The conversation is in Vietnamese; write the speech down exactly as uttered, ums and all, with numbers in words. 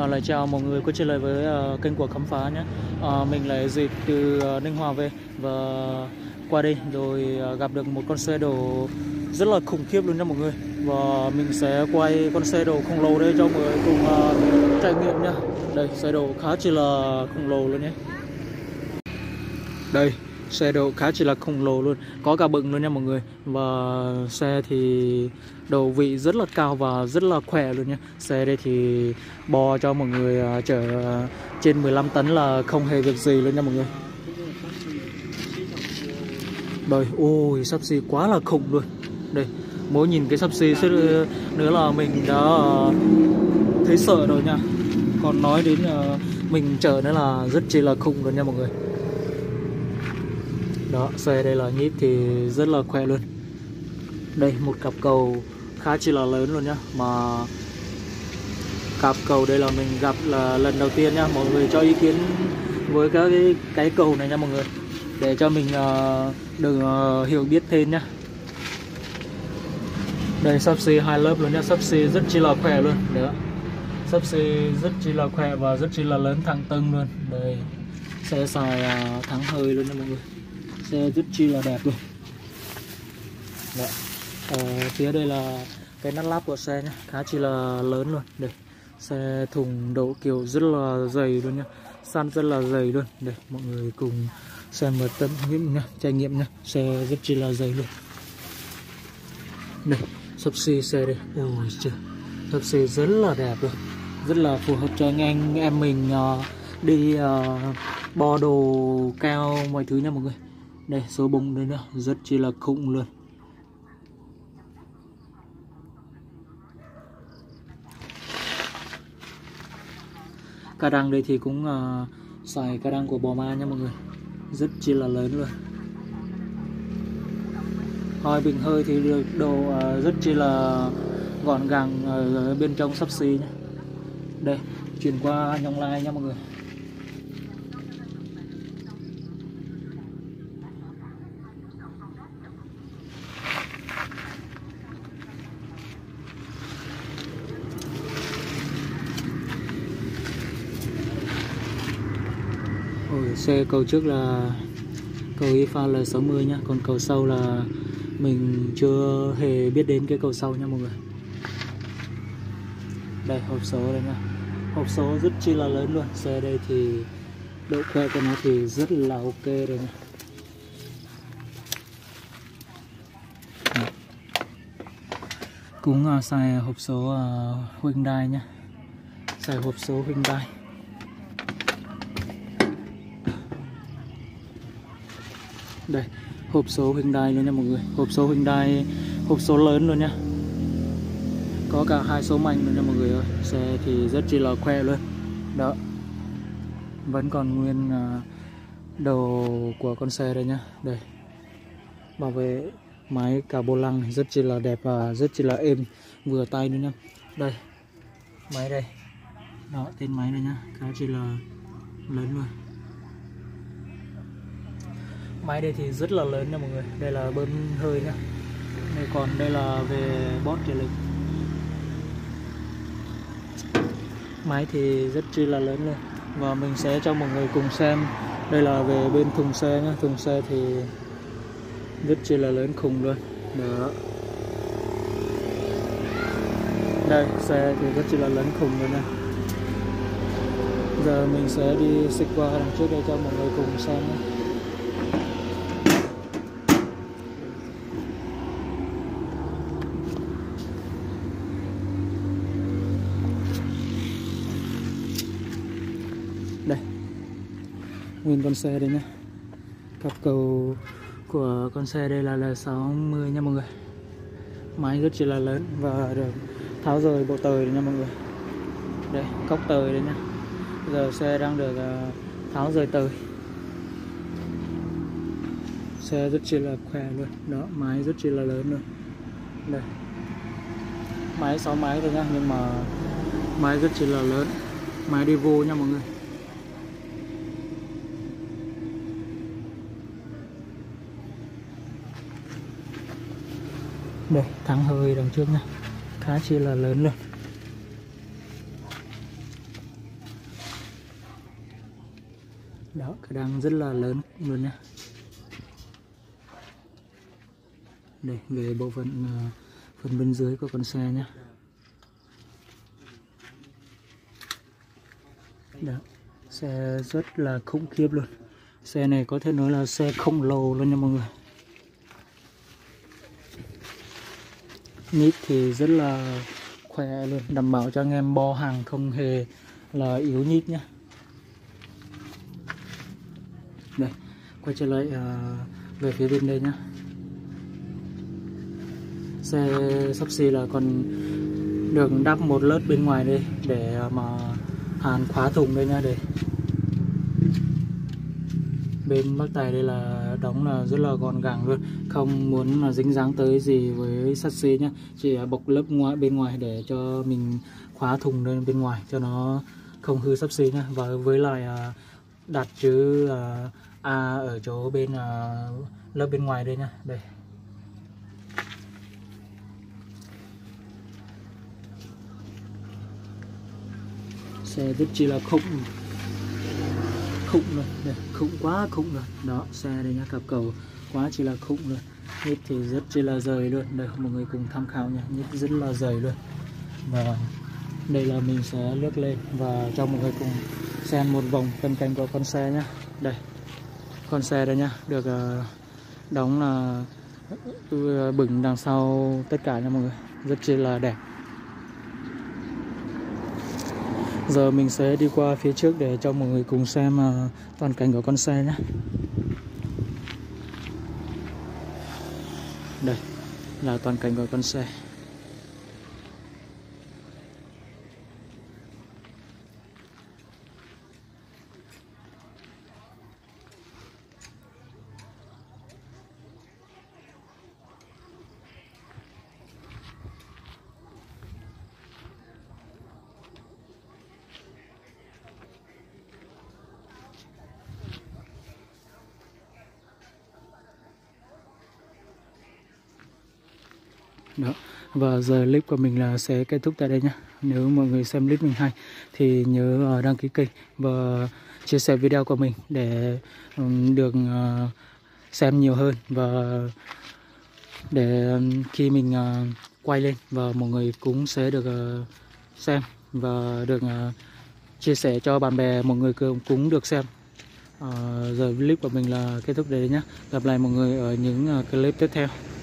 À, lời chào mọi người quay trở lại với uh, kênh của Khám Phá nhé. Uh, mình là Dịch từ uh, Ninh Hòa về và qua đây rồi uh, gặp được một con xe đồ rất là khủng khiếp luôn nha mọi người. Và mình sẽ quay con xe đồ khổng lồ đây cho mọi người cùng uh, trải nghiệm nhá. Đây, xe đồ khá chỉ là khổng lồ luôn nhé. Đây, xe độ khá chỉ là khổng lồ luôn, có cả bựng luôn nha mọi người. Và xe thì đầu vị rất là cao và rất là khỏe luôn nha. Xe đây thì bo cho mọi người uh, chở uh, trên mười lăm tấn là không hề việc gì luôn nha mọi người. Đây, ôi sắp xỉ quá là khủng luôn. Đây, mỗi nhìn cái sắp xỉ nữa là mình đã uh, thấy sợ rồi nha. Còn nói đến uh, mình chở nữa là rất chỉ là khủng luôn nha mọi người. Đó, xe đây là nhíp thì rất là khỏe luôn. Đây, một cặp cầu khá chỉ là lớn luôn nhá. Mà cặp cầu đây là mình gặp là lần đầu tiên nhá. Mọi người cho ý kiến với các cái, cái cầu này nha mọi người, để cho mình uh, được uh, hiểu biết thêm nhá. Đây, sắp xỉ hai lớp luôn nhá. Sắp xỉ rất chỉ là khỏe luôn. Đấy, sắp xỉ rất chỉ là khỏe và rất chỉ là lớn thẳng tưng luôn. Đây, xe xài uh, thắng hơi luôn nha mọi người. Xe rất chi là đẹp luôn. Đấy. Ờ, phía đây là cái nắp láp của xe nhá, khá chi là lớn luôn. Đây, xe thùng đậu kiểu rất là dày luôn nhá, săn rất là dày luôn. Đây, mọi người cùng xem một tấm nghiệm nhá, trải nghiệm nhá. Xe rất chi là dày luôn. Đây, sắp xỉ xe đây, ôi trời, sắp xỉ rất là đẹp luôn, rất là phù hợp cho anh anh em mình uh, đi uh, bo đồ cao mọi thứ nha mọi người. Đây, số bông đây nữa, rất chi là khủng luôn. Ca đăng đây thì cũng uh, xài ca đăng của bò ma nha mọi người, rất chi là lớn luôn. Hơi bình hơi thì được đồ uh, rất chi là gọn gàng ở bên trong sắp xỉ nhé. Đây, chuyển qua nhông lai nha mọi người. Ôi, xe cầu trước là cầu i pha L sáu mươi nhá, còn cầu sau là mình chưa hề biết đến cái cầu sau nha mọi người. Đây, hộp số đây nha, hộp số rất chi là lớn luôn. Xe đây thì độ khỏe của nó thì rất là ok rồi nha. Cũng uh, xài hộp số uh, Hyundai nhá, xài hộp số Hyundai. Đây, hộp số Hyundai luôn nha mọi người. Hộp số Hyundai, hộp số lớn luôn nhá. Có cả hai số mạnh luôn nha mọi người ơi. Xe thì rất chi là khỏe luôn. Đó, vẫn còn nguyên uh, đồ của con xe đây nhá. Đây, bảo vệ máy cả vô lăng rất chi là đẹp và rất chi là êm, vừa tay nữa nhá. Đây, máy đây. Đó, tên máy này nhá, khá chi là lớn luôn. Máy đây thì rất là lớn nha mọi người. Đây là bơm hơi nhá. Đây, còn đây là về bót trợ lực. Máy thì rất chi là lớn luôn. Và mình sẽ cho mọi người cùng xem. Đây là về bên thùng xe nhá. Thùng xe thì rất chi là lớn khủng luôn. Đó. Đây, xe thì rất chi là lớn khủng luôn nha. Giờ mình sẽ đi xịt qua đằng trước đây cho mọi người cùng xem nhé. Đây, nguyên con xe đây nhá. Cặp cầu của con xe đây là L sáu mươi nha mọi người. Máy rất chỉ là lớn và được tháo rời bộ tời nha mọi người. Đây, cốc tời đây nhá. Giờ xe đang được uh, tháo rời tời. Xe rất chi là khỏe luôn. Đó, máy rất chi là lớn luôn. Đây, máy sáu máy thôi nhá, nhưng mà máy rất chi là lớn. Máy đi vô nha mọi người. Đây, thắng hơi đằng trước nha, khá chi là lớn luôn. Đó, cái đăng rất là lớn luôn nhá. Đây, về bộ phận uh, phần bên dưới của con xe nhá. Đó, xe rất là khủng khiếp luôn. Xe này có thể nói là xe khổng lồ luôn nha mọi người. Nhíp thì rất là khỏe luôn, đảm bảo cho anh em bo hàng không hề là yếu nhíp nhá. Đây, quay trở lại uh, về phía bên đây nhá. Xe sắp xỉ là còn được đắp một lớp bên ngoài đây để mà hàn khóa thùng đây nha. Đây, bên bác tài đây là đóng là rất là gọn gàng luôn, không muốn là dính dáng tới gì với sắt xi nhá, chỉ bọc lớp ngoài bên ngoài để cho mình khóa thùng lên bên ngoài cho nó không hư sắt xi nhá. Và với lại đặt chữ A ở chỗ bên lớp bên ngoài đây nhá. Đây, xe rất chi là khủng khủng luôn, đây, khủng quá khủng rồi. Đó, xe đây nhá, cặp cầu quá chỉ là khủng luôn. Nhíp thì rất chi là dày luôn. Đây, mọi người cùng tham khảo nha, nhíp rất là dày luôn. Và đây là mình sẽ lướt lên và cho mọi người cùng xem một vòng cận cảnh của con xe nhá. Đây, con xe đây nhá, được uh, đóng là uh, bửng đằng sau tất cả nha mọi người, rất chi là đẹp. Giờ mình sẽ đi qua phía trước để cho mọi người cùng xem uh, toàn cảnh của con xe nhé. Đây là toàn cảnh của con xe. Đó, và giờ clip của mình là sẽ kết thúc tại đây nhé. Nếu mọi người xem clip mình hay thì nhớ đăng ký kênh và chia sẻ video của mình để được xem nhiều hơn, và để khi mình quay lên và mọi người cũng sẽ được xem và được chia sẻ cho bạn bè mọi người cũng được xem. À, giờ clip của mình là kết thúc đây nhé. Gặp lại mọi người ở những clip tiếp theo.